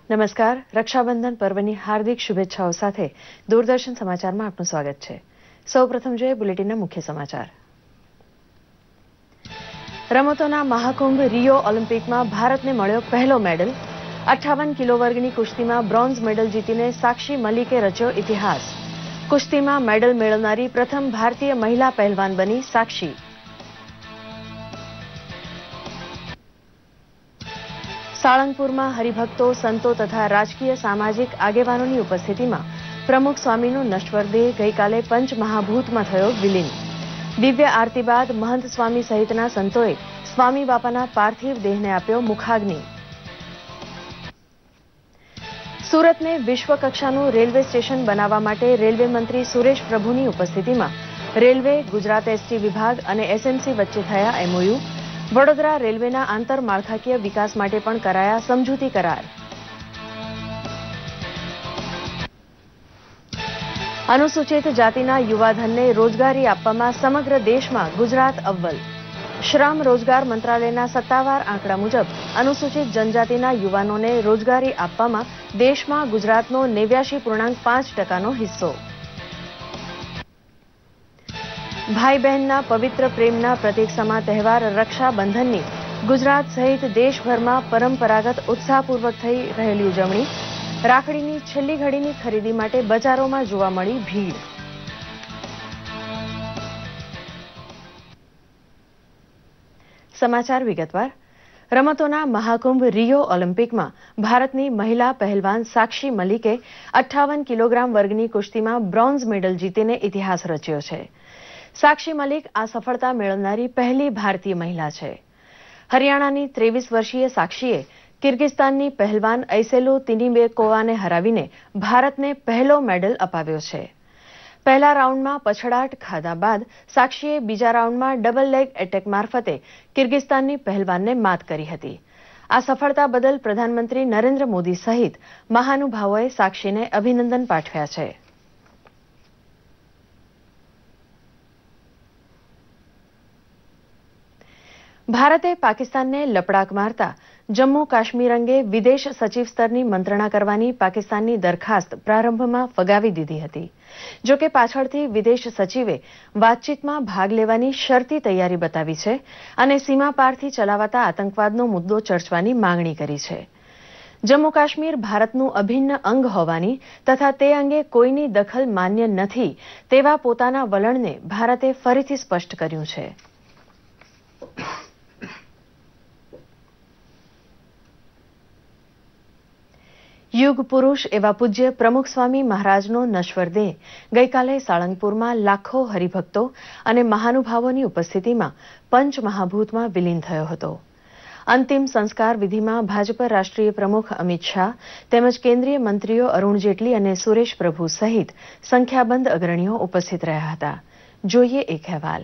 નમસ્કાર. રક્ષાબંધન પર્વની હાર્દિક શુભેચ્છાઓ સાથે દૂરદર્શન સમાચારમાં આપનું સ્વાગત છે. સૌપ્રથમ જોઈએ બુલેટિનના મુખ્ય સમાચાર. રમતોના મહાકુંભ રિયો ઓલિમ્પિકમાં ભારતને મળ્યો પહેલો મેડલ. 58 કિલો વર્ગની કુસ્તીમાં બ્રોન્ઝ મેડલ જીતીને સાક્ષી મલિકે રચ્યો ઇતિહાસ. કુસ્તીમાં મેડલ મેળવનારી પ્રથમ ભારતીય મહિલા પહેલવાન બની સાક્ષી. સાળંગપુરમાં હરિભક્તો, સંતો તથા રાજકીય સામાજિક આગેવાનોની ઉપસ્થિતિમાં પ્રમુખ સ્વામીનો નશ્વર દેહ ગઈકાલે પંચમહાભૂતમાં થયો વિલીન. દિવ્ય આરતી બાદ મહંત સ્વામી સહિતના સંતોએ સ્વામી બાપાના પાર્થિવ દેહને આપ્યો મુખાગ્નિ. સુરતને વિશ્વકક્ષાનું રેલવે સ્ટેશન બનાવવા માટે રેલવે મંત્રી સુરેશ પ્રભુની ઉપસ્થિતિમાં રેલવે, ગુજરાત એસટી વિભાગ અને એસએમસી વચ્ચે થયા એમઓયુ. વડોદરા રેલવેના આંતરમાળખાકીય વિકાસ માટે પણ કરાયા સમજૂતી કરાર. અનુસૂચિત જાતિના યુવાધનને રોજગારી આપવામાં સમગ્ર દેશમાં ગુજરાત અવ્વલ. શ્રમ રોજગાર મંત્રાલયના સત્તાવાર આંકડા મુજબ અનુસૂચિત જનજાતિના યુવાનોને રોજગારી આપવામાં દેશમાં ગુજરાતનો 89.5% હિસ્સો. ભાઈ બહેનના પવિત્ર પ્રેમના પ્રતીક સમા તહેવાર રક્ષાબંધનની ગુજરાત સહિત દેશભરમાં પરંપરાગત ઉત્સાહપૂર્વક થઈ રહેલી ઉજવણી. રાખડીની છેલ્લી ઘડીની ખરીદી માટે બજારોમાં જોવા મળી ભીડ. સમાચાર વિગતવાર. રમતોના મહાકુંભ રિયો ઓલિમ્પિકમાં ભારતની મહિલા પહેલવાન સાક્ષી મલિકે 58 કિલોગ્રામ વર્ગની કુસ્તીમાં બ્રોન્ઝ મેડલ જીતીને ઇતિહાસ રચ્યો છે. સાક્ષી મલિક આ સફળતા મેળવનારી પહેલી ભારતીય મહિલા છે. હરિયાણાની 23 વર્ષીય સાક્ષીએ કિર્ગિસ્તાનની પહેલવાન ઐસેલુ તિનીબેકોવાને હરાવીને ભારતને પહેલો મેડલ અપાવ્યો છે. પહેલા રાઉન્ડમાં પછડાટ ખાધા બાદ સાક્ષીએ બીજા રાઉન્ડમાં ડબલ લેગ એટેક મારફતે કિર્ગિસ્તાનની પહેલવાનને માત કરી હતી. આ સફળતા બદલ પ્રધાનમંત્રી નરેન્દ્ર મોદી સહિત મહાનુભાવોએ સાક્ષીને અભિનંદન પાઠવ્યા છે. ભારતે પાકિસ્તાનને લપડાક મારતા જમ્મુ કાશ્મીર અંગે વિદેશ સચિવ સ્તરની મંત્રણા કરવાની પાકિસ્તાનની દરખાસ્ત પ્રારંભમાં ફગાવી દીધી હતી. જોકે પાછળથી વિદેશ સચિવે વાતચીતમાં ભાગ લેવાની શરતી તૈયારી બતાવી છે અને સીમા પારથી ચલાવાતા આતંકવાદનો મુદ્દો ચર્ચવાની માંગણી કરી છે. જમ્મુ કાશ્મીર ભારતનું અભિન્ન અંગ હોવાની તથા તે અંગે કોઈની દખલ માન્ય નથી તેવા પોતાના વલણને ભારતે ફરીથી સ્પષ્ટ કર્યું છે. યુગ પુરુષ એવા પૂજ્ય પ્રમુખ સ્વામી મહારાજનો નશ્વર દેહ ગઈકાલે સાળંગપુરમાં લાખો હરિભક્તો અને મહાનુભાવોની ઉપસ્થિતિમાં પંચમહાભૂતમાં વિલીન થયો હતો. અંતિમ સંસ્કાર વિધિમાં ભાજપ રાષ્ટ્રીય પ્રમુખ અમિત શાહ તેમજ કેન્દ્રીય મંત્રીઓ અરુણ જેટલી અને સુરેશ પ્રભુ સહિત સંખ્યાબંધ અગ્રણીઓ ઉપસ્થિત રહ્યા હતા. જોઈએ એક અહેવાલ.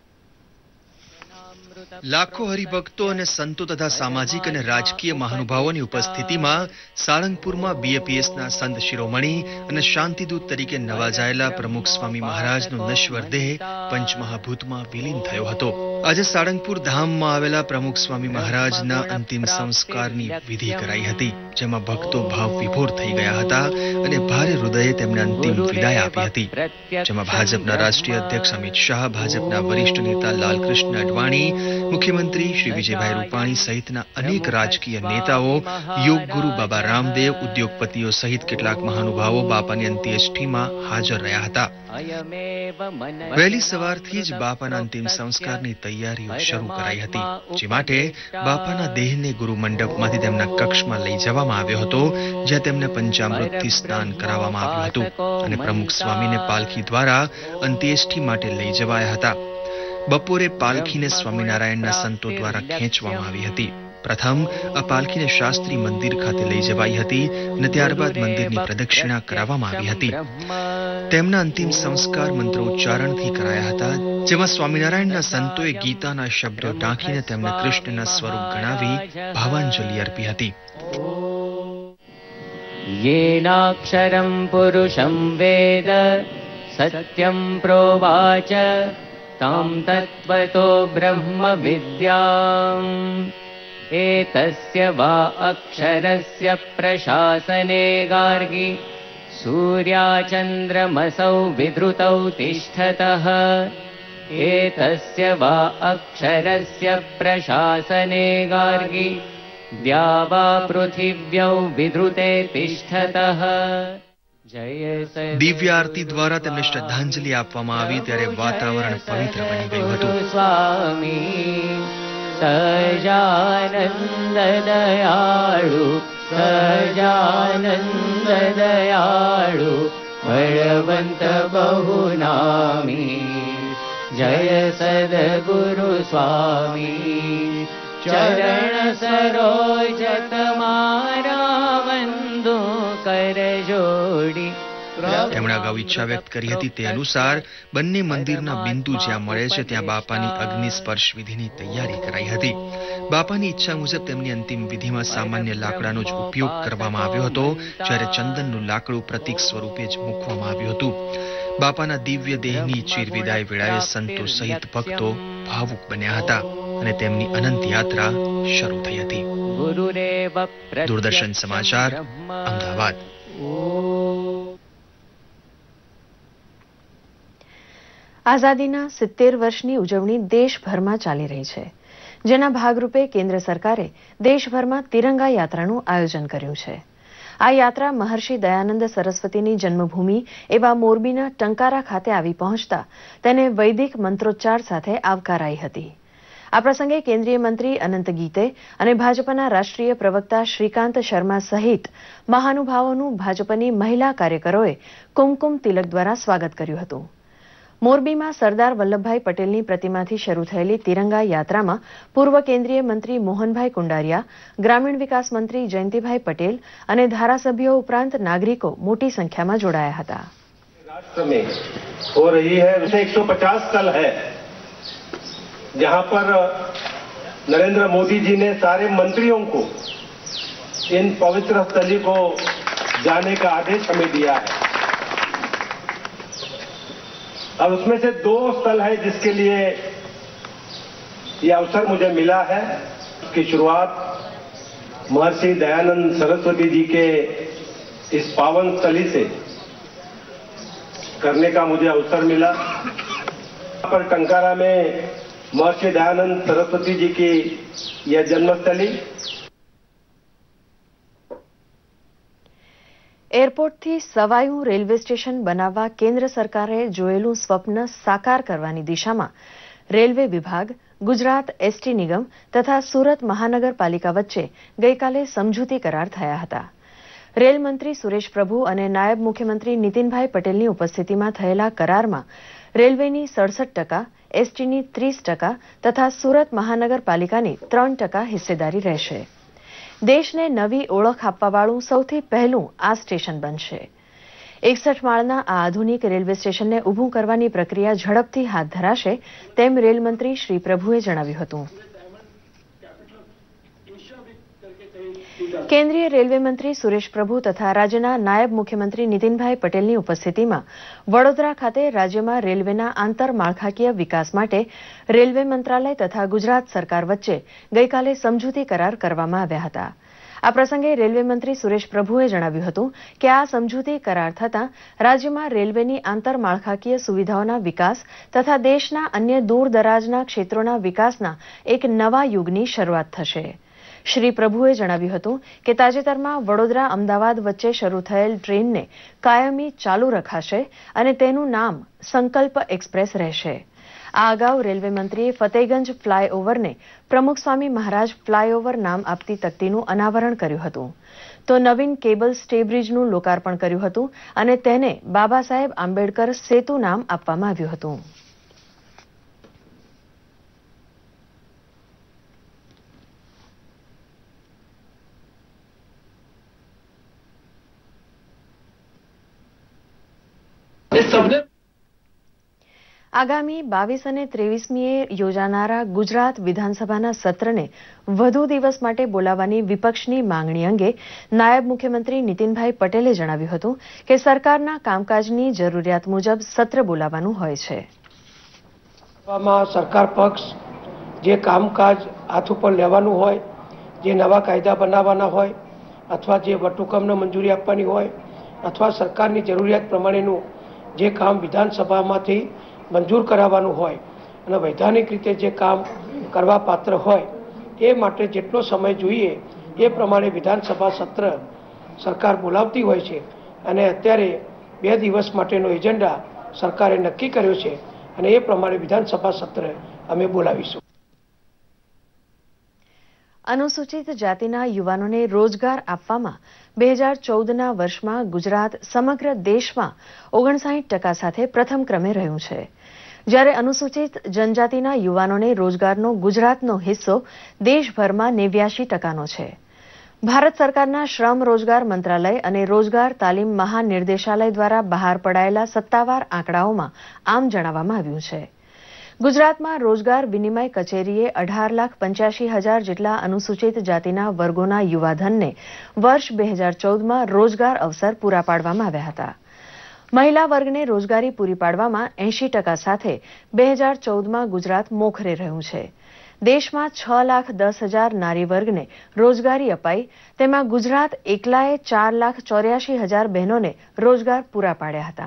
લાખો હરિભક્તો અને સંતો તથા સામાજિક અને રાજકીય મહાનુભાવોની ઉપસ્થિતિમાં સાળંગપુરમાં બીએપીએસના સંત શિરોમણી અને શાંતિદૂત તરીકે નવાજાયેલા પ્રમુખ સ્વામી મહારાજનો નશ્વર દેહ પંચમહાભૂતમાં વિલીન થયો હતો. આજે સાળંગપુર ધામમાં આવેલા પ્રમુખ સ્વામી મહારાજના અંતિમ સંસ્કારની વિધિ કરાઈ હતી, જેમાં ભક્તો ભાવ વિભોર થઈ ગયા હતા અને ભારે હૃદયે તેમને અંતિમ વિદાય આપી હતી. જેમાં ભાજપના રાષ્ટ્રીય અધ્યક્ષ અમિત શાહ, ભાજપના વરિષ્ઠ નેતા લાલકૃષ્ણ અડવાણી, મુખ્યમંત્રી શ્રી વિજયભાઈ રૂપાણી સહિતના અનેક રાજકીય નેતાઓ, યોગ ગુરુ બાબા રામદેવ, ઉદ્યોગપતિઓ સહિત કેટલાક મહાનુભાવો બાપાની અંત્યેષ્ટિમાં હાજર રહ્યા હતા. વહેલી સવારથી જ બાપાના અંતિમ સંસ્કારની તૈયારીઓ શરૂ કરાઈ હતી, જે માટે બાપાના દેહને ગુરુ મંડપમાંથી તેમના કક્ષમાં લઈ જવામાં આવ્યો હતો, જ્યાં તેમને પંચામૃતથી સ્નાન કરાવવામાં આવ્યું હતું અને પ્રમુખ સ્વામીને પાલખી દ્વારા અંત્યેષ્ટિ માટે લઈ જવાયા હતા. બપોરે પાલખીને સ્વામિનારાયણના સંતો દ્વારા ખેંચવામાં આવી હતી. પ્રથમ આ પાલખીને શાસ્ત્રી મંદિર ખાતે લઈ જવાઈ હતી અને ત્યારબાદ મંદિરની પ્રદક્ષિણા કરાવવામાં આવી હતી. તેમના અંતિમ સંસ્કાર મંત્રોચ્ચારણથી કરાયા હતા, જેમાં સ્વામિનારાયણના સંતોએ ગીતાના શબ્દો ટાંકીને તેમને કૃષ્ણના સ્વરૂપ ગણાવી ભાવાંજલિ અર્પી હતી. યેનાક્ષરં પુરુષં વેદ સત્યં પ્રોવાચ તામ તત્વતો બ્રહ્મ વિદ્યામ एतस्य वा अक्षरस्य प्रशासने गार्गी सूर्याचन्द्रमसौ विधृतौ तिष्ठतः एतस्य वा अक्षरस्य प्रशासने गार्गी द्यावा पृथिव्यौ विधृते तिष्ठतः દિવ્ય આરતી દ્વારા તેમને શ્રદ્ધાંજલિ આપવામાં આવી ત્યારે વાતાવરણ પવિત્ર બની ગયું હતું. સ્વામી સજાનંદ દયાળુ સજાનંદ દયાળુ બળવંત બહુનામી જય સદગુરુ સ્વામી ચરણ સરોજ તમારા વંદો કર જોડી. તેમણે અગાઉ ઈચ્છા વ્યક્ત કરી હતી તે અનુસાર બંને મંદિરના બિંદુ જ્યાં મળે છે ત્યાં બાપાની અગ્નિ સ્પર્શ વિધિની તૈયારી કરાઈ હતી. બાપાની ઈચ્છા મુજબ તેમની અંતિમ વિધિમાં સામાન્ય લાકડાનો જ ઉપયોગ કરવામાં આવ્યો હતો, જ્યારે ચંદનનું લાકડું પ્રતીક સ્વરૂપે જ મૂકવામાં આવ્યું હતું. બાપાના દિવ્ય દેહની ચીરવિદાય વેળાએ સંતો સહિત ભક્તો ભાવુક બન્યા હતા અને તેમની અનંત યાત્રા શરૂ થઈ હતી. દૂરદર્શન સમાચાર, અમદાવાદ. આઝાદીના 70 વર્ષની ઉજવણી દેશભરમાં ચાલી રહી છે, જેના ભાગરૂપે કેન્દ્ર સરકારે દેશભરમાં તિરંગા યાત્રાનું આયોજન કર્યું છે. આ યાત્રા મહર્ષિ દયાનંદ સરસ્વતીની જન્મભૂમિ એવા મોરબીના ટંકારા ખાતે આવી પહોંચતા તેને વૈદિક મંત્રોચ્ચાર સાથે આવકારાઈ હતી. આ પ્રસંગે કેન્દ્રીય મંત્રી અનંત ગીતે અને ભાજપના રાષ્ટ્રીય પ્રવક્તા શ્રીકાંત શર્મા સહિત મહાનુભાવોનું ભાજપની મહિલા કાર્યકરોએ કુમકુમ તિલક દ્વારા સ્વાગત કર્યું હતું. મોરબીમાં સરદાર વલ્લભભાઈ પટેલની પ્રતિમાથી શરૂ થયેલી તિરંગા યાત્રામાં પૂર્વ કેન્દ્રીય મંત્રી મોહનભાઈ કુંડારિયા, ગ્રામીણ વિકાસ મંત્રી જયંતિભાઈ પટેલ અને ધારાસભ્યો ઉપરાંત નાગરિકો મોટી સંખ્યામાં જોડાયા હતા. राष्ट्र में हो रही है उसे 150 स्थल है जहां पर नरेंद्र मोदी जी ने सारे मंत्रियों को इन पवित्र स्थली को जाने का आदेश हमें दिया है. अब उसमें से 2 स्थल है जिसके लिए ये अवसर मुझे मिला है. उसकी शुरुआत महर्षि दयानंद सरस्वती जी के इस पावन स्थली से करने का मुझे अवसर मिला. पर टंकारा में महर्षि दयानंद सरस्वती जी की यह जन्मस्थली. એરપોર્ટથી સવાયું રેલવે સ્ટેશન બનાવવા કેન્દ્ર સરકારે જોયેલું સ્વપ્ન સાકાર કરવાની દિશામાં રેલવે વિભાગ, ગુજરાત એસટી નિગમ તથા સુરત મહાનગરપાલિકા વચ્ચે ગઈકાલે સમજૂતી કરાર થયા હતા. રેલ મંત્રી સુરેશ પ્રભુ અને નાયબ મુખ્યમંત્રી નીતિનભાઈ પટેલની ઉપસ્થિતિમાં થયેલા કરારમાં રેલવેની 67%, એસટીની 30% તથા સુરત મહાનગરપાલિકાની 3% હિસ્સેદારી રહેશે. દેશને નવી ઓળખ આપવાવાળું સૌથી પહેલું આ સ્ટેશન બનશે. 61 માળના આ આધુનિક રેલવે સ્ટેશનને ઊભું કરવાની પ્રક્રિયા ઝડપથી હાથ ધરાશે તેમ રેલમંત્રી શ્રી પ્રભુએ જણાવ્યું હતું. કેન્દ્રીય રેલવે મંત્રી સુરેશ પ્રભુ તથા રાજ્યના નાયબ મુખ્યમંત્રી નીતિનભાઈ પટેલની ઉપસ્થિતિમાં વડોદરા ખાતે રાજ્યમાં રેલવેના આંતરમાળખાકીય વિકાસ માટે રેલવે મંત્રાલય તથા ગુજરાત સરકાર વચ્ચે ગઈકાલે સમજૂતી કરાર કરવામાં આવ્યા હતા. આ પ્રસંગે રેલવે મંત્રી સુરેશ પ્રભુએ જણાવ્યું હતું કે આ સમજૂતી કરાર થતાં રાજ્યમાં રેલવેની આંતરમાળખાકીય સુવિધાઓના વિકાસ તથા દેશના અન્ય દૂરદરાજના ક્ષેત્રોના વિકાસના એક નવા યુગની શરૂઆત થશે. શ્રી પ્રભુએ જણાવ્યું હતું કે તાજેતરમાં વડોદરા અમદાવાદ વચ્ચે શરૂ થયેલ ટ્રેનને કાયમી ચાલુ રખાશે અને તેનું નામ સંકલ્પ એક્સપ્રેસ રહેશે. આ અગાઉ રેલવે મંત્રીએ ફતેગંજ ફ્લાયઓવરને પ્રમુખ સ્વામી મહારાજ ફ્લાયઓવર નામ આપતી તકતીનું અનાવરણ કર્યું હતું, તો નવીન કેબલ સ્ટે બ્રિજનું લોકાર્પણ કર્યું હતું અને તેને બાબા સાહેબ આંબેડકર સેતુ નામ આપવામાં આવ્યું હતું. આગામી 22 અને 23મીએ યોજાનારા ગુજરાત વિધાનસભાના સત્રને વધુ દિવસ માટે બોલાવવાની વિપક્ષની માંગણી અંગે નાયબ મુખ્યમંત્રી નીતિનભાઈ પટેલે જણાવ્યું હતું કે સરકારના કામકાજની જરૂરિયાત મુજબ સત્ર બોલાવવાનું હોય છે. સરકાર પક્ષ જે કામકાજ હાથ ઉપર લેવાનું હોય જે નવા કાયદા બનાવવાના હોય અથવા જે વટહુકમને મંજૂરી આપવાની હોય અથવા સરકારની જરૂરિયાત પ્રમાણેનું જે કામ વિધાનસભામાંથી મંજૂર કરાવવાનું હોય અને વૈધાનિક રીતે જે કામ કરવા પાત્ર હોય એ માટે જેટલો સમય જોઈએ એ પ્રમાણે વિધાનસભા સત્ર સરકાર બોલાવતી હોય છે અને અત્યારે 2 દિવસ માટેનો એજન્ડા સરકારે નક્કી કર્યો છે અને એ પ્રમાણે વિધાનસભા સત્ર અમે બોલાવીશું. અનુસૂચિત જાતિના યુવાનોને રોજગાર આપવામાં 2014ના વર્ષમાં ગુજરાત સમગ્ર દેશમાં 59% સાથે પ્રથમ ક્રમે રહ્યું છે, જ્યારે અનુસૂચિત જનજાતિના યુવાનોને રોજગારનો ગુજરાતનો હિસ્સો દેશભરમાં 89%નો છે. ભારત સરકારના શ્રમ રોજગાર મંત્રાલય અને રોજગાર તાલીમ મહાનિર્દેશાલય દ્વારા બહાર પડાયેલા સત્તાવાર આંકડાઓમાં આમ જણાવવામાં આવ્યું છે. ગુજરાતમાં રોજગાર વિનિમય કચેરીએ 18,85,000 જેટલા અનુસૂચિત જાતિના વર્ગોના યુવાધનને વર્ષ 2014માં રોજગાર અવસર પૂરા પાડવામાં આવ્યા હતા. મહિલા વર્ગને રોજગારી પૂરી પાડવામાં 80% સાથે 2014માં ગુજરાત મોખરે રહ્યું છે. દેશમાં 6,10,000 નારી વર્ગને રોજગારી અપાઈ, તેમાં ગુજરાત એકલાએ 4,84,000 બહેનોને રોજગાર પૂરા પાડ્યા હતા.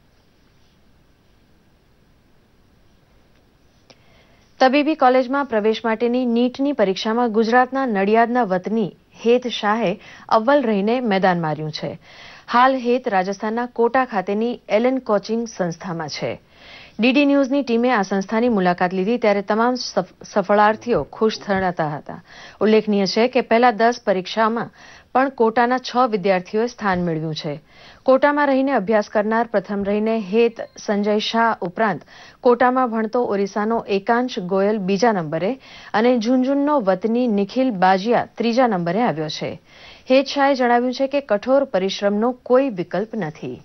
તબીબી કોલેજમાં પ્રવેશ માટેની નીટની પરીક્ષામાં ગુજરાતના નડિયાદના વતની હેત શાહે અવ્વલ રહીને મેદાન માર્યું છે. હાલ હેત રાજસ્થાનના કોટા ખાતેની એલન કોચિંગ સંસ્થામાં છે. ડીડી ન્યૂઝની ટીમે આ સંસ્થાની મુલાકાત લીધી ત્યારે તમામ સફળાર્થીઓ ખુશ થતા હતા. ઉલ્લેખનીય છે કે પહેલા 10 પરીક્ષામાં પણ કોટાના 6 વિદ્યાર્થીઓએ સ્થાન મેળવ્યું છે. કોટામાં રહીને અભ્યાસ કરનાર પ્રથમ રહીને હેત સંજય શાહ ઉપરાંત કોટામાં ભણતો ઓરિસ્સાનો એકાંશ ગોયલ બીજા નંબરે અને ઝુંઝુનનો વતની નિખિલ બાજિયા ત્રીજા નંબરે આવ્યો છે. હેત શાહે જણાવ્યું છે કે કઠોર પરિશ્રમનો કોઈ વિકલ્પ નથી.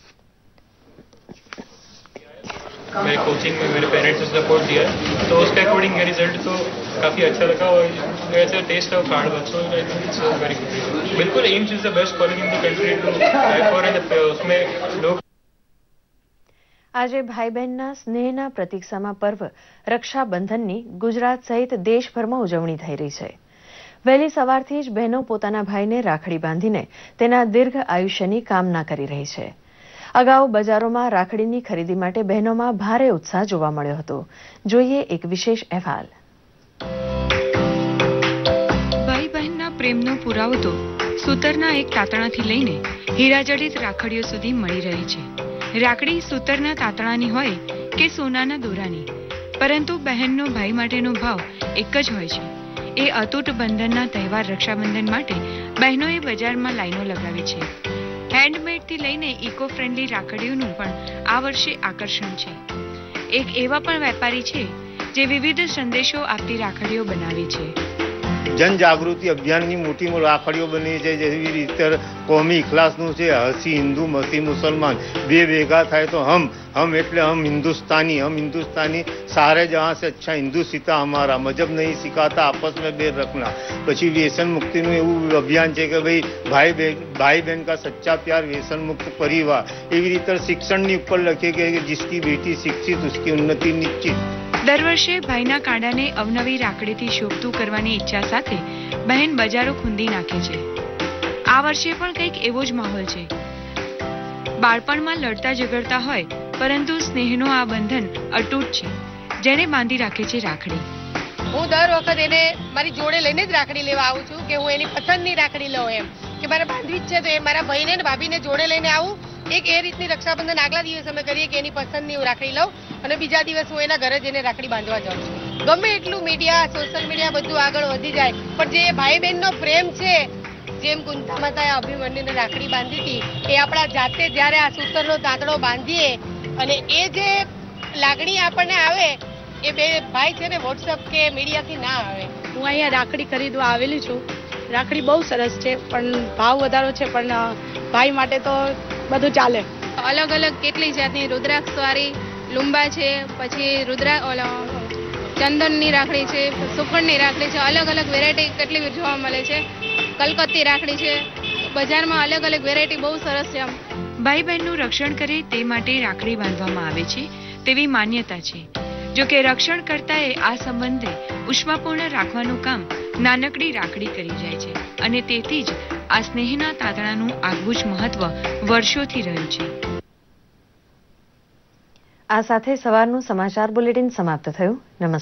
मेरे कोचिंग में मेरे पेरेंट्स ने सपोर्ट दिया है, तो उसके अकॉर्डिंग मेरा रिजल्ट तो काफ़ी अच्छा लगा और ऐसा टेस्ट ऑफ कार्ड बच्चों I think it's very good. बिल्कुल AIIMS is the best college in the country to apply for and उसमें लोग. આજે ભાઈ બહેનના સ્નેહના પ્રતીક્ષામાં પર્વ રક્ષાબંધનની ગુજરાત સહિત દેશભરમાં ઉજવણી થઈ રહી છે. વહેલી સવારથી જ બહેનો પોતાના ભાઈને રાખડી બાંધીને તેના દીર્ઘ આયુષ્યની કામના કરી રહી છે. અગાઉ બજારોમાં રાખડીની ખરીદી માટે બહેનોમાં ભારે ઉત્સાહ જોવા મળ્યો હતો. જોઈએ એક વિશેષ અહેવાલ. ભાઈ બહેનના પ્રેમનો પુરાવો તો સૂતરના એક તાતણાથી લઈને હીરાજડિત રાખડીઓ સુધી મળી રહી છે. રાખડી સૂતરના તાતણાની હોય કે સોનાના દોરાની, પરંતુ બહેનનો ભાઈ માટેનો ભાવ એક જ હોય છે. એ અતૂટ બંધનના તહેવાર રક્ષાબંધન માટે બહેનોએ બજારમાં લાઈનો લગાવી છે. હેન્ડમેડથી લઈને ઇકો ફ્રેન્ડલી રાખડીઓનું પણ આ વર્ષે આકર્ષણ છે. એક એવા પણ વેપારી છે જે વિવિધ સંદેશો આપતી રાખડીઓ બનાવી છે. જનજાગૃતિ અભિયાનની મોટી રાખડીઓ બની છે, જેવી રીતે કોમી ઇખલાસનું છે. હસી હિન્દુ મસી મુસલમાન બે ભેગા થાય તો हम એટલે हम हिंदुस्तानी सारे जहाँ से अच्छा हिंदू सीता हमारा मजहब नहीं सिखाता आपस में बेर रखना. પછી વ્યસન મુક્તિનું એવું અભિયાન છે કે ભાઈ બહેન કા સચ્ચા પ્યાર વ્યસન મુક્ત પરિવાર. એવી રીતે શિક્ષણની ઉપર લખે કે जिसकी बेटी शिक्षित उसकी उन्नति निश्चित. દર વર્ષે ભાઈના કાંડાને અવનવી રાખડીથી શોભતું કરવાની ઈચ્છા સાથે બહેન બજારો ખૂંદી નાખે છે. આ વર્ષે પણ કંઈક એવો જ માહોલ છે. બાળપણમાં લડતા ઝઘડતા હોય પરંતુ સ્નેહનો આ બંધન અતૂટ છે, જેને બાંધી રાખે છે રાખડી. હું દર વખત એને મારી જોડે લઈને જ રાખડી લેવા આવું છું કે હું એની પસંદની રાખડી લઉં, એમ કે મારે બાંધવી જ છે તો એ મારા ભાઈને ને ભાભીને જોડે લઈને આવું. એક એ રીતની રક્ષાબંધન આગલા દિવસ અમે કરીએ કે એની પસંદની હું રાખડી લઉં અને બીજા દિવસ હું એના ઘરે જઈને રાખડી બાંધવા જાઉં છું. ગમે એટલું મીડિયા સોશિયલ મીડિયા બધું આગળ વધી જાય, પણ જે ભાઈ બહેનનો પ્રેમ છે, જેમ કુંતા માતાએ અભિમન્યુને રાખડી બાંધી હતી, એ આપણા જાતે જ્યારે આ સૂતરનો તાંતણો બાંધીએ અને એ જે લાગણી આપણને આવે એ બે ભાઈ છે ને વોટ્સઅપ કે મીડિયાથી ના આવે. હું અહીંયા રાખડી ખરીદવા આવેલી છું. રાખડી બહુ સરસ છે, પણ ભાવ વધારો છે, પણ ભાઈ માટે તો બધું ચાલે. અલગ અલગ કેટલી જાતની રુદ્રાક્ષવાળી લુંબા છે, પછી ચંદનની રાખડી છે, સુફળની રાખડી છે, અલગ અલગ વેરાયટી કેટલી જોવા મળે છે. કલકત્તી રાખડી છે, બજારમાં અલગ અલગ વેરાયટી બહુ સરસ છે. ભાઈ બહેનનું રક્ષણ કરે તે માટે રાખડી બાંધવામાં આવે છે તેવી માન્યતા છે. જો કે રક્ષણકર્તાએ આ સંબંધે ઉષ્માપૂર્ણ રાખવાનું કામ નાનકડી રાખડી કરી જાય છે અને તેથી જ આ સ્નેહના તાતણાનું આગવું જ મહત્વ વર્ષોથી રહ્યું છે. આ સાથે સવારનું સમાચાર બુલેટિન સમાપ્ત થયું. નમસ્કાર.